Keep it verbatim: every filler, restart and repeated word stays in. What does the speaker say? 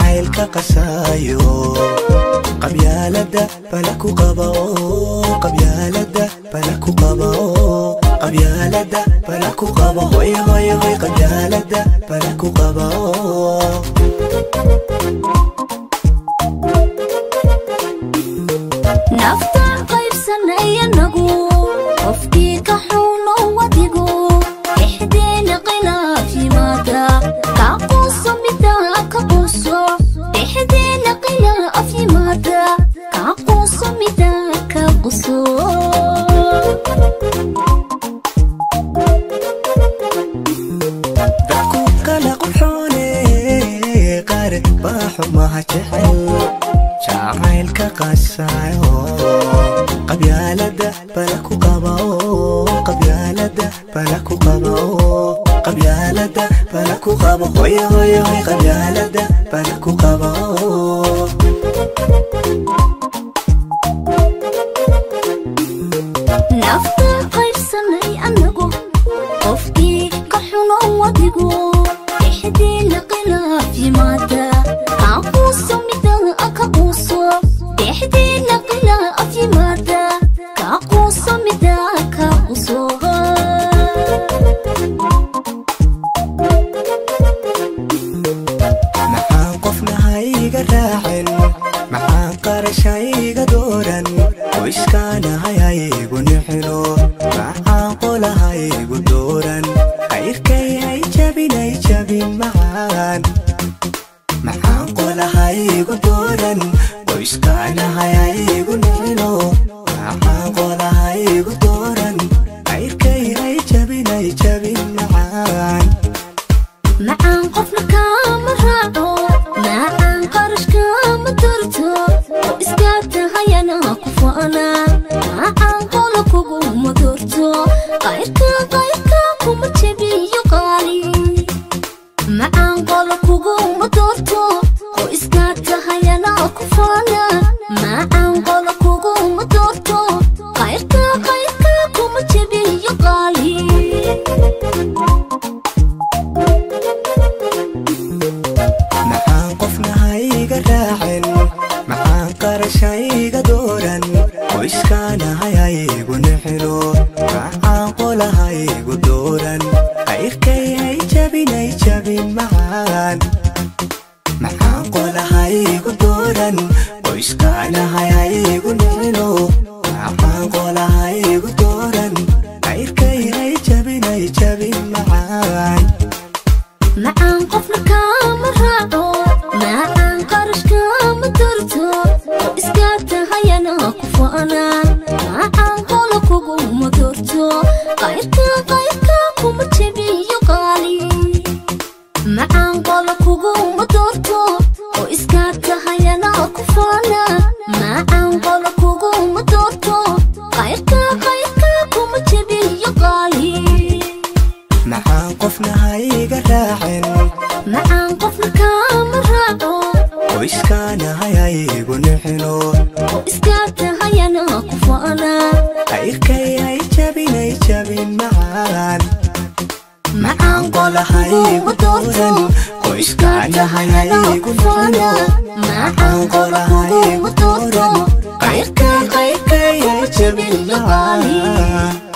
jacaylka qasaayo qabyaalada balaku qabo qabyaalada balaku qabo qabyaalada balaku qabo hoy hoy hoy qabyaalada balaku qabo nafta qaybsanaya nagu qofkii ka xuno wadigu ixdeena khilaaf yimaada ka quuso midaa ka quuso ixdeena khilaaf yimaada ka quuso midaa ka quuso dadku kala qurxoone qaar baa xumaha jecel jacaylka qasaayo qabyaalada balaku qabo qabyaalada balaku qabo qabyaalada balaku qabo hoy hoy hoy qabyaalada balaku qabo nafta qaybsanay anagu qofkii ka xuno wadigu ixdeena khilaaf yimaada ka quuso midaa ka quuso ixdeena khilaaf yimaada ka quuso midaa ka quuso maxaan qofna hayga raacin maxaan qarashayga dooran qoyskaana haygu nixino maxaan qola haygu dooran qayrkay hay jabin hay jabin macaan maxaan qola haygu dooran qoyskaana haygu nixino maxaan qola haygu dooran qayrkay hay jabin hay jabin macaan macaan qofna kama raaco macaan qarash kama durto oo iska tahayana ku faana macaan qola kuguma durto qayrka qayrka kuma jabiyo qaali macaan qola kuguma durto oo iska tahayana ku faana macaan qola kuguma durto qayrka qayrka kuma jabiyo qaali maxaan qofna hayga raacin maxaan qarashayga dooran qoyskaana haygu nixino maxaan qola haygu dooran qayrkay hay jabin hay jabin macaan maxaan qola haygu dooran qoyskaana haygu nixino maxaan qola haygu dooran qayrkay hay jabin hay jabin macaan macaan qofna kama raaco macaan qarash kama durto oo iska tahayana ku faana macaan qola kuguma durto qayrka qayrka kuma jabiyo qaali macaan qola kuguma durto oo iska tahayana ku faana macaan qola kuguma durto qayrka qayrka kuma jabiyo qaali maxaan qofna hayga raacin macaan qofna kama raaco qoyskaana haygu nixino oo iska tahayana ku faana qayrkay hay jabin hay jabin macaan maxaan qola haygu dooran qoyskaana haygu nixino maxaan qola haygu dooran qayrkay qayrkay hay jabin macaan